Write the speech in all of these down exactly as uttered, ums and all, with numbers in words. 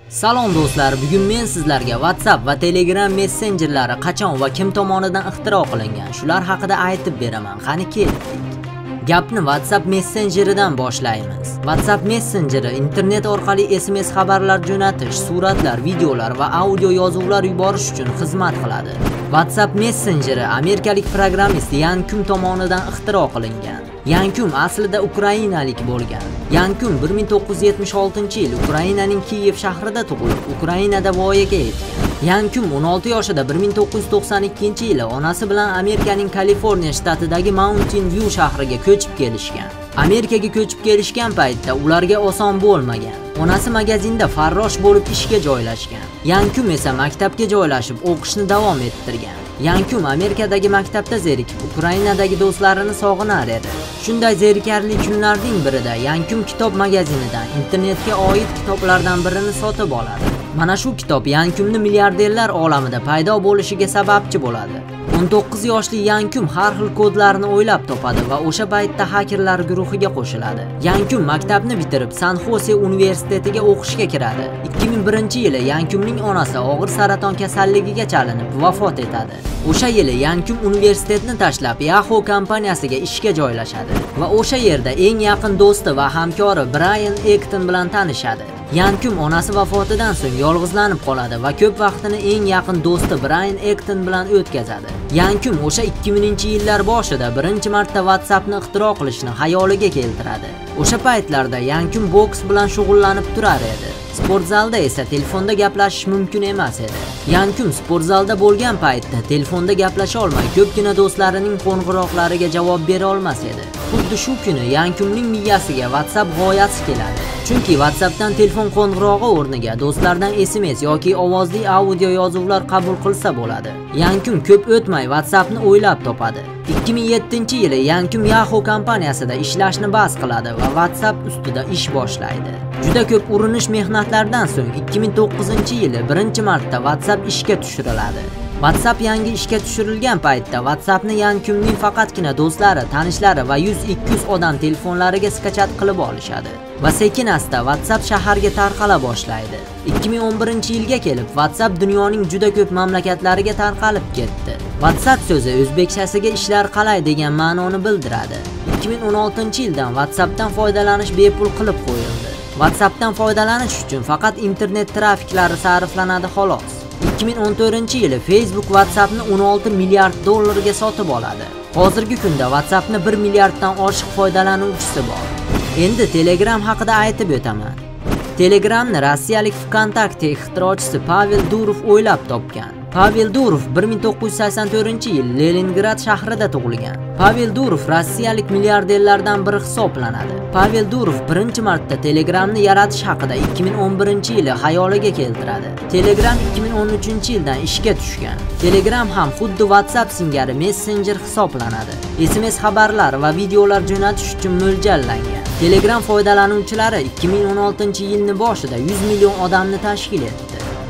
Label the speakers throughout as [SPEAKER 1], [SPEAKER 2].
[SPEAKER 1] Salom do'stlar, bugun men sizlarga WhatsApp va Telegram messenjerlari qachon va kim tomonidan ixtiro qilingan, shular haqida aytib beraman. Qani ketdik. Gapni WhatsApp messenjeridan boshlaymiz. WhatsApp messenjeri internet orqali S M S xabarlar jo'natish, suratlar, videolar va audio yozuvlar yuborish uchun xizmat qiladi. WhatsApp messenjeri amerikalik programmist Yan Kum tomonidan ixtiro qilingan. Yan Kum aslida ukrainalik bo'lgan. Yan Kum bir ming to'qqiz yuz yetmish oltinchi yil Ukrainaning Kiyev shahrida tug'ilib, Ukrainada voyaga yetgan. Yan Kum o'n olti yoshida bir ming to'qqiz yuz to'qson ikkinchi yili onasi bilan Amerikaning Kaliforniya shtatidagi Mountain View shahriga ko'chib kelishgan. Amerikaga ko'chib kelishgan paytda ularga oson bo'lmagan. Onasi magazinda farrosh bo'lib ishga joylashgan. Yan Kum esa maktabga joylashib o'qishni davom ettirgan. Yan Kum Amerikadagi maktabda zerikib, Ukrainadagi do'stlarini sog'inar edi. Shunday zerikarli kunlarning birida Yan Kum kitob magazinidan internetga oid kitoblardan birini sotib oladi. Mana shu kitob Yan Kumni milliarderlar olamida paydo bo'lishiga sababchi bo'ladi. o'n to'qqiz yoshli Yan Kum har xil kodlarni o'ylab topadi va o'sha paytda hakerlar guruhiga qo'shiladi. Yan Kum maktabni bitirib San Xose universitetiga o'qishga kiradi. ikki ming birinchi yili Yan Kumning onasi og'ir saraton kasalligiga chalinib vafot etadi. O'sha yili Yan Kum universitetni tashlab Yahoo kompaniyasiga ishga joylashadi va o'sha yerda eng yaqin do'sti va hamkori Brian Acton bilan tanishadi. Yan Kum onasi vafotidan so'ng yolg'izlanib qoladi va ko'p vaqtini eng yaqin do'sti Brian Acton bilan o'tkazadi. Yan Kum o'sha ikki mingchi yillar boshida birinchi marta WhatsAppni ixtiro qilishni xayoliga keltiradi. O'sha paytlarda Yan Kum boks bilan shug'ullanib turar edi. Sportzalda esa telefonda gaplashish mumkin emas edi. Yan Kum sportzalda bo'lgan paytda telefonda gaplasha olmay, ko'pgina do'stlarining qo'ng'iroqlariga javob bera olmas edi. Xuddi shu kuni Yan Kumning miyasiga WhatsApp g'oyasi keladi. Chunki WhatsAppdan telefon qo'ng'irog'i o'rniga do'stlardan S M S yoki ovozli audio yozuvlar qabul qilsa bo'ladi. Yan Kum ko'p o'tmay WhatsAppni o'ylab topadi. ikki ming yettinchi yili Yan Kum Yahoo kompaniyasida ishlashni bas qiladi va WhatsApp ustida ish boshlaydi. Juda ko'p urinish mehnatlardan so'ng ikki ming to'qqizinchi yili birinchi marta WhatsApp ishga tushiriladi. WhatsApp yangi ishga tushirilgan paytda WhatsAppni Yan Kumning faqatgina do'stlari, tanishlari va yuz ikki yuz odam telefonlariga skachat qilib olishadi. Va sekin-asta WhatsApp shaharga tarqala boshlaydi. ikki ming o'n birinchi yilga kelib WhatsApp dunyoning juda ko'p mamlakatlariga tarqalib ketdi. WhatsApp so'zi o'zbekchasiga ishlar qalay degan ma'noni bildiradi. ikki ming o'n oltinchi yildan WhatsAppdan foydalanish bepul qilib qo'yildi. WhatsAppdan foydalanish uchun faqat internet trafiklari sarflanadi xolos. ikki ming o'n to'rtinchi yili Facebook WhatsAppni o'n olti milliard dollarga sotib oladi. Hozirgi kunda WhatsAppni bir milliarddan oshiq foydalanuvchisi bor. Endi Telegram haqida aytib o'taman. Telegramni rossiyalik VKontakte ixtirochisi Pavel Durov o'ylab topgan. Pavel Durov bir ming to'qqiz yuz sakson to'rtinchi yil Leningrad shahrida tug'ilgan. Pavel Durov rossiyalik milliarderlardan biri hisoblanadi. Pavel Durov birinchi marta Telegramni yaratish haqida ikki ming o'n birinchi yili xayoliga keltiradi. Telegram ikki ming o'n uchinchi yildan ishga tushgan. Telegram ham xuddi WhatsApp singari messenjer hisoblanadi. S M S xabarlar va videolar jo'natish uchun mo'ljallangan. Telegram foydalanuvchilari ikki ming o'n oltinchi yilning boshida yuz million odamni tashkil etdi.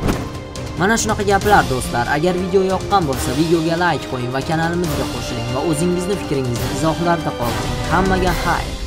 [SPEAKER 1] Mana shunaqa gaplar do'stlar. Agar video yoqqan bo'lsa, videoga like qo'ying va kanalimizga qo'shiling va o'zingizni fikringizni izohlarda qoldiring. Hammaga xayr.